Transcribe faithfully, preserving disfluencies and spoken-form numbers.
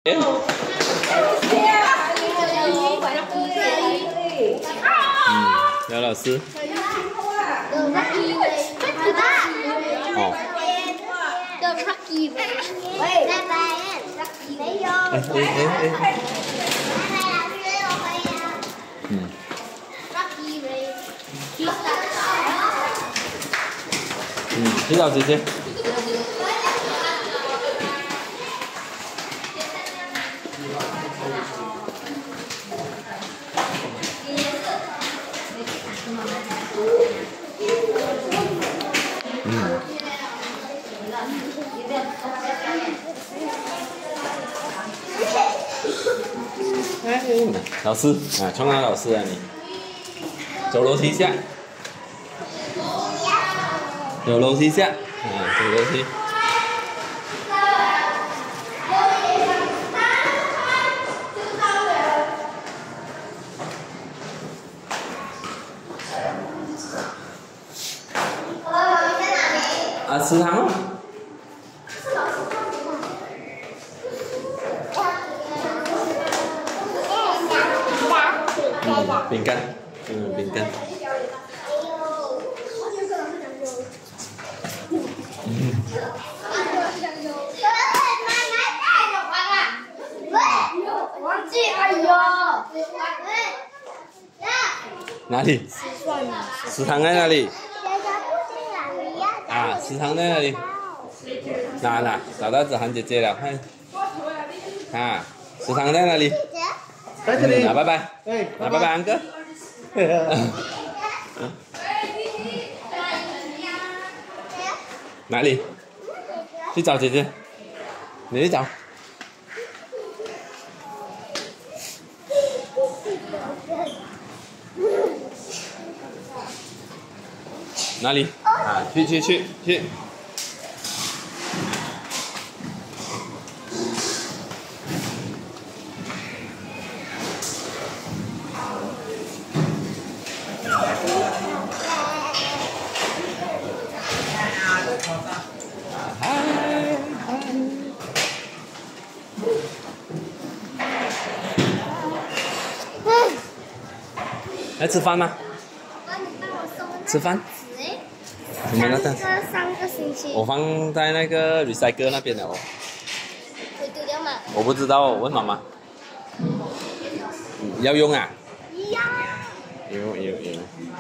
嗯，姚老师。哦。哎哎哎。嗯。嗯，洗澡姐姐。嗯。老师啊，冲浪老师啊你，走楼梯下，有楼梯下，啊，走楼梯。啊，食堂哦。嗯，饼干，嗯，饼干。嗯。 忘记，哎呦！ 哪里？食堂在哪里？啊，食堂在哪里？哪哪？找到子涵姐姐了，快！啊，食堂在哪里？ 在这里。 拿拜拜。拿拜拜，安哥。哪里？去找姐姐。你去找。哪里？啊，去去去去。来吃饭吗？吃饭？什么那蛋？ 上个星期。 我放在那个 recycle 那边了哦。 会丢掉吗？ 我不知道，我问妈妈。要用啊？ 要。 有有有。